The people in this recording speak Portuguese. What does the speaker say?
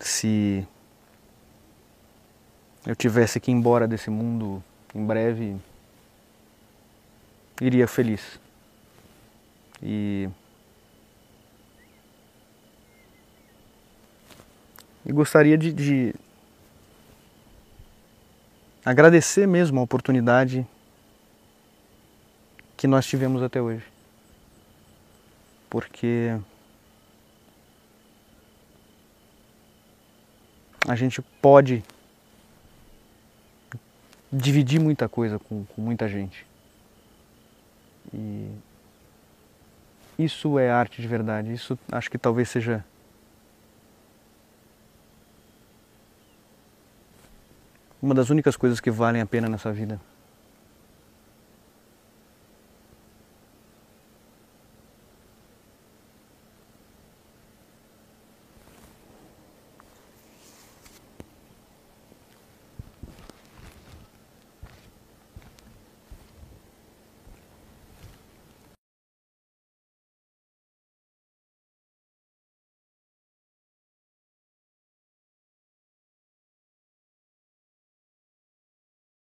se eu tivesse que ir embora desse mundo em breve, iria feliz. E gostaria de agradecer mesmo a oportunidade que nós tivemos até hoje. Porque a gente pode dividir muita coisa com muita gente. E isso é arte de verdade. Isso acho que talvez seja uma das únicas coisas que valem a pena nessa vida.